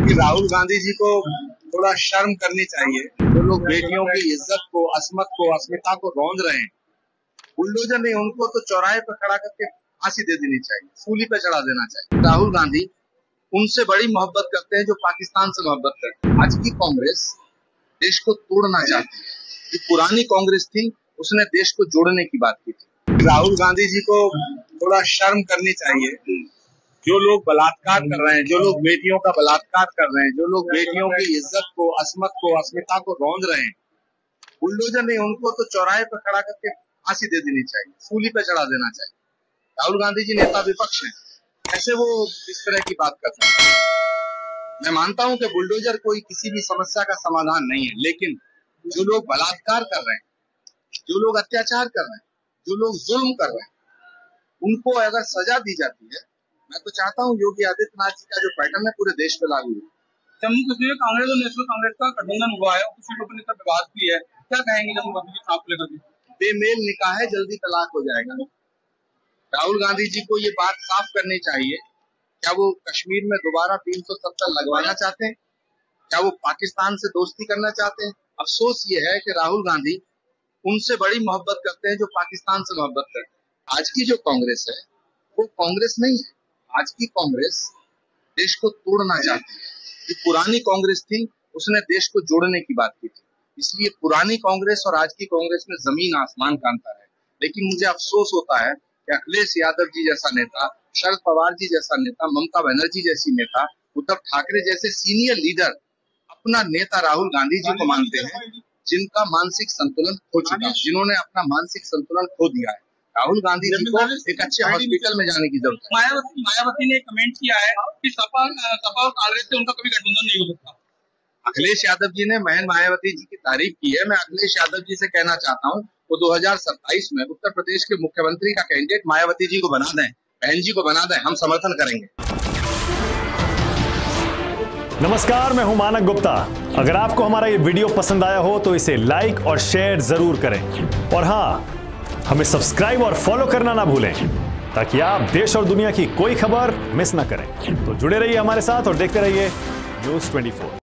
कि राहुल गांधी जी को थोड़ा शर्म करनी चाहिए। जो लोग बेटियों की इज्जत को, असमत को, अस्मिता को रौंद रहे हैं, बुलडोजर नहीं, उनको तो चौराहे पर खड़ा करके फांसी दे देनी चाहिए, सूली पे चढ़ा देना चाहिए। राहुल गांधी उनसे बड़ी मोहब्बत करते हैं जो पाकिस्तान से मोहब्बत करते हैं। आज की कांग्रेस देश को तोड़ना चाहती है। जो पुरानी कांग्रेस थी उसने देश को जोड़ने की बात की थी। राहुल गांधी जी को थोड़ा शर्म करनी चाहिए। जो लोग बलात्कार कर रहे हैं, जो लोग बेटियों का बलात्कार कर रहे हैं, जो लोग बेटियों की इज्जत को, असमत को, अस्मिता को रौंद रहे हैं, बुलडोजर नहीं, उनको तो चौराहे पर खड़ा करके फांसी दे देनी चाहिए, सूली पे चढ़ा देना चाहिए। राहुल गांधी जी नेता विपक्ष हैं, कैसे वो इस तरह की बात कर सकते हैं? मैं मानता हूं कि बुलडोजर कोई किसी भी समस्या का समाधान नहीं है, लेकिन जो लोग बलात्कार कर रहे हैं, जो लोग अत्याचार कर रहे हैं, जो लोग जुल्म कर रहे हैं, उनको अगर सजा दी जाती है, मैं तो चाहता हूं योगी आदित्यनाथ जी का जो पैटर्न है पूरे देश में लागू हो। जम्मू कश्मीर में कांग्रेस और नेशनल कांग्रेस का गठबंधन हुआ है, कुछ सीटों पर विवाद भी है, क्या कहेंगे जम्मू कश्मीर के साथ लेकर? बेमेल निकाह है, जल्दी तलाक हो जाएगा। राहुल गांधी जी को ये बात साफ करनी चाहिए, क्या वो कश्मीर में दोबारा 370 लगवाना चाहते हैं? क्या वो पाकिस्तान से दोस्ती करना चाहते हैं? अफसोस ये है कि राहुल गांधी उनसे बड़ी मोहब्बत करते हैं जो पाकिस्तान से मोहब्बत करते हैं। आज की जो कांग्रेस है वो कांग्रेस नहीं है। आज की कांग्रेस देश को तोड़ना चाहती है। जो पुरानी कांग्रेस थी उसने देश को जोड़ने की बात की थी। इसलिए पुरानी कांग्रेस और आज की कांग्रेस में जमीन आसमान का अंतर है। लेकिन मुझे अफसोस होता है कि अखिलेश यादव जी जैसा नेता, शरद पवार जी जैसा नेता, ममता बनर्जी जैसी नेता, उद्धव ठाकरे जैसे सीनियर लीडर अपना नेता राहुल गांधी जी को मानते हैं, जिनका मानसिक संतुलन खो चुका है, जिन्होंने अपना मानसिक संतुलन खो दिया है। राहुल गांधी जी को एक अच्छे हॉस्पिटल में जाने की जरूरत है। मायावती ने कमेंट किया है कि सपा और कांग्रेस से उनका कभी गठबंधन नहीं हो सकता। अखिलेश यादव जी ने बहन मायावती जी की तारीफ की है। मैं अखिलेश यादव जी से कहना चाहता हूँ वो 2027 में उत्तर प्रदेश के मुख्यमंत्री का कैंडिडेट मायावती जी को बना दें, बहन जी को बना दें, हम समर्थन करेंगे। नमस्कार, मैं हूं मानक गुप्ता। अगर आपको हमारा ये वीडियो पसंद आया हो तो इसे लाइक और शेयर जरूर करें, और हाँ, हमें सब्सक्राइब और फॉलो करना ना भूलें ताकि आप देश और दुनिया की कोई खबर मिस ना करें। तो जुड़े रहिए हमारे साथ और देखते रहिए न्यूज़ 24।